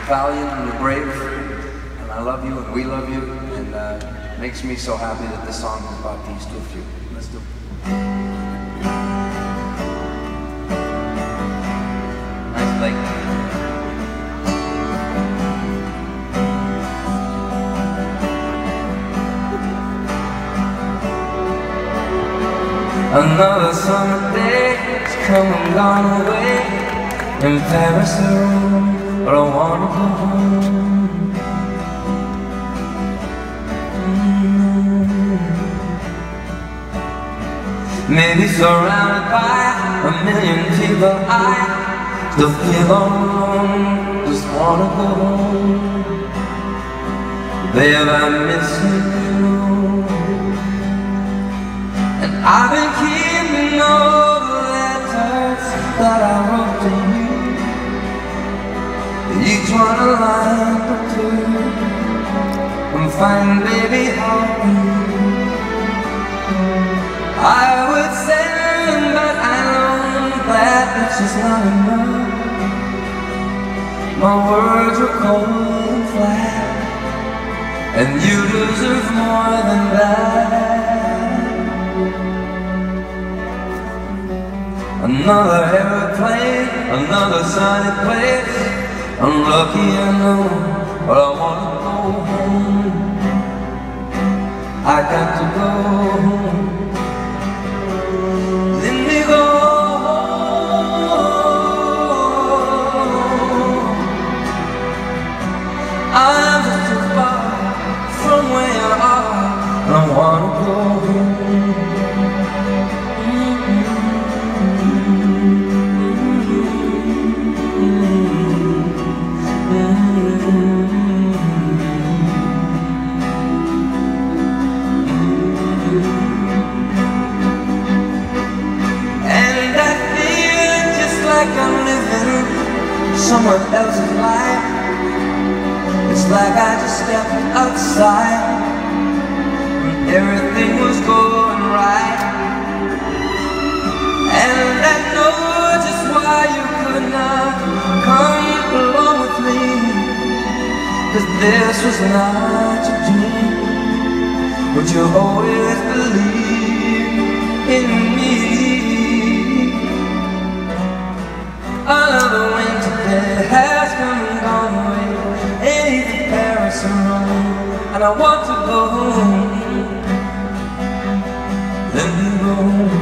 valiant and you're brave, and I love you and we love you, and it makes me so happy that this song has brought peace to a few. Let's do it. Nice lake. Another summer day has come and gone away. In Paris or Rome, but I wanna go home. Maybe surrounded by a million people, I still feel all alone. Just wanna go home. Babe, I miss you, and I've been keeping all the letters that I wrote to you, each one a line or two. I'm fine, baby, how are you? I would send, but I know that it's just not enough. My words were cold and flat, and you deserve more than that. Another airplane, another sunny place. I'm lucky, I know, but I wanna go home. I got to go home. Let me go home. I'm just too far from where you are, and I wanna go home. I'm living someone else's life. It's like I just stepped outside and everything was going right. And I know just why you could not come along with me, 'cause this was not your dream, but you always believed in me. Another winter day has come and gone away. Ain't even Paris or Rome, and I want to go home. Let me go.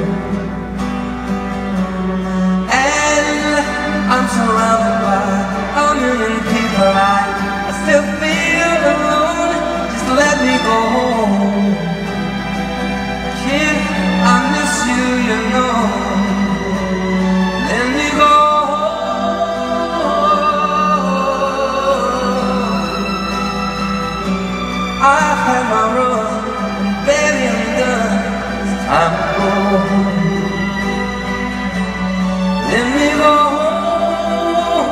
And I'm surrounded by a million people. I still feel alone. Just let me go home. Kid, I miss you, you know. Let me go. I've had my run, and baby I'm done. It's time to go home. Let me go home.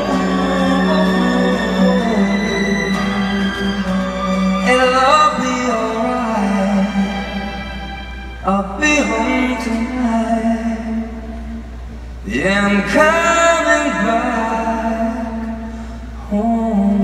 It'll all be alright. I'll be home tonight. Yeah, I'm coming back home.